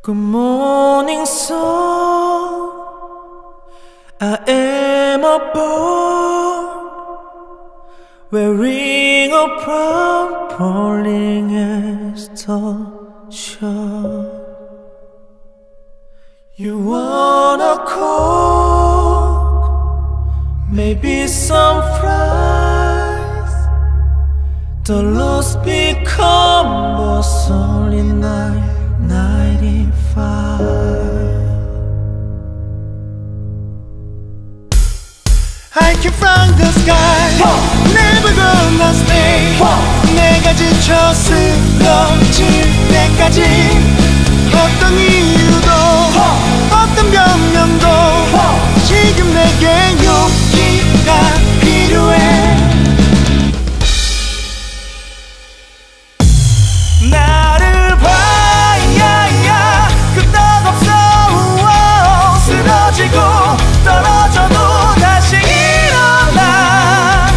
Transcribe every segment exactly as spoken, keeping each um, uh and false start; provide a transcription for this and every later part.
Good morning sun, I am a bird wearing a brown falling as the shore. You wanna cook, maybe some fries. The lost become was only nine ninety-five. I can find the sky, oh. Never gonna stay, oh. 내가 지쳐 쓰러질 때까지 어떤 이유도 oh. 어떤 변명도 oh. 지금 내게 용기가 필요해. 나를 봐야 끄떡없어. 쓰러지고 떨어져도 다시 일어나.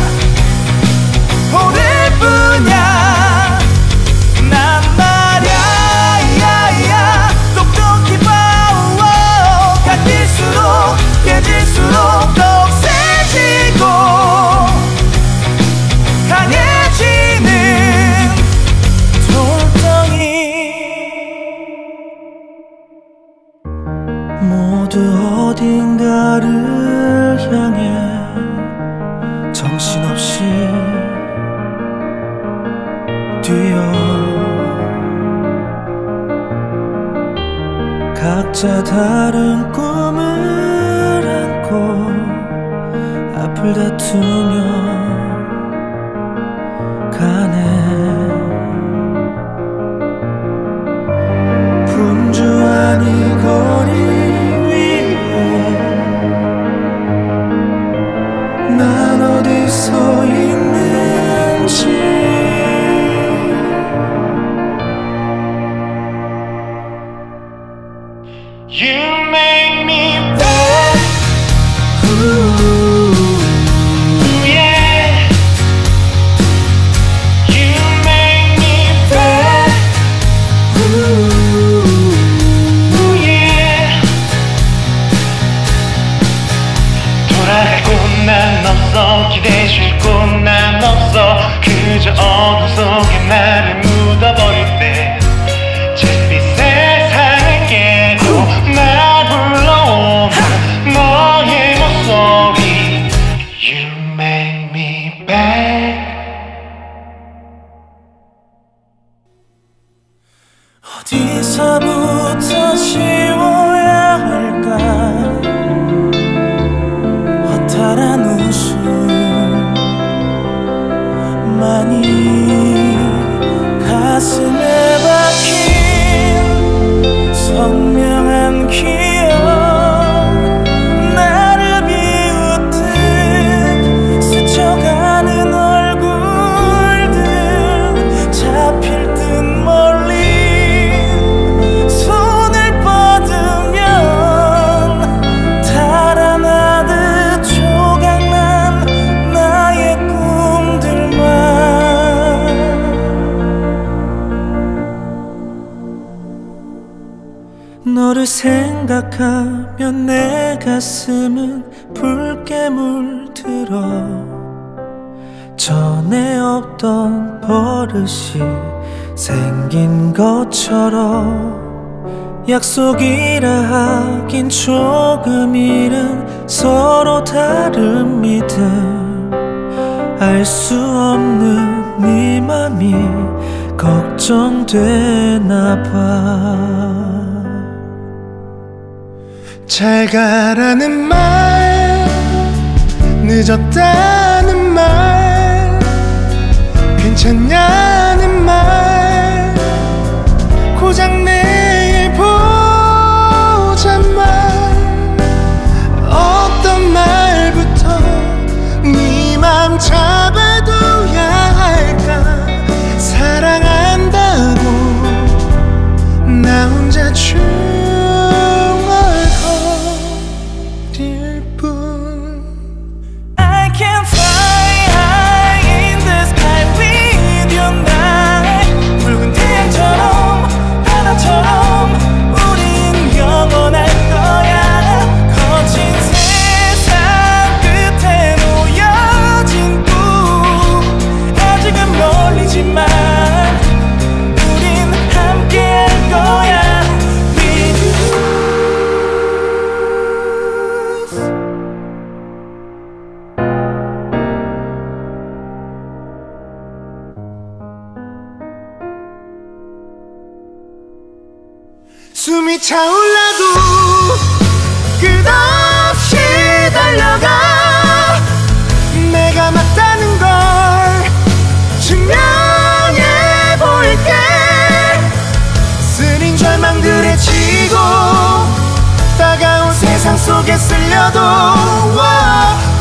오늘뿐이야 난 말야. 똑똑히 봐. 가질수록 깨질수록 더욱 세지고 강해지는 모두 어딘가를 향해 정신없이 뛰어 각자 다른 꿈을 안고 앞을 다투며 가네. 분주한 이 거리 난 어디서 있는지. You make me bad. Ooh, yeah. You make me bad. Ooh, yeah. 돌아갈 곳난 없어. 기대줄 곳난 없어. 그저 어둠 속에 나를 묻어버릴 때 잿빛 세상을 깨고 날 불러오는 너의 목소리. You make me bad. 어디서부터 지워야 할까. 허탈한 웃음만이 가슴에 박힌 선명한 기억. 나를 비웃듯 스쳐가는 얼굴들. 잡힐 듯 멀리 손을 뻗으면 달아나듯 조각난 나의 꿈들만. 너를 생각하면 내 가슴은 붉게 물들어. 전에 없던 버릇이 생긴 것처럼. 약속이라 하긴 조금 잃은 서로 다른 믿음. 알 수 없는 네 맘이 걱정되나 봐. 잘 가라는 말, 늦었다는 말, 괜찮냐는 말, 고장 내일 보잔 말. 어떤 말부터 네 맘 잡아둬야 할까. 사랑한다고 나 혼자 중얼거릴 뿐. I can fly high in the sky with you now. 숨이 차올라도 끝없이 달려가 내가 맞다는 걸 증명해 볼게 쓰린 절망들에 지고 따가운 세상 속에 쓸려도